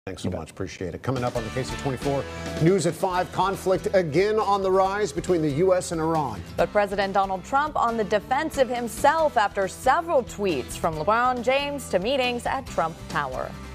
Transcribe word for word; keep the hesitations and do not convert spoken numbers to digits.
Thanks so much. Appreciate it. Coming up on the K C twenty-four News at five, conflict again on the rise between the U S and Iran. But President Donald Trump on the defensive himself after several tweets from LeBron James to meetings at Trump Tower.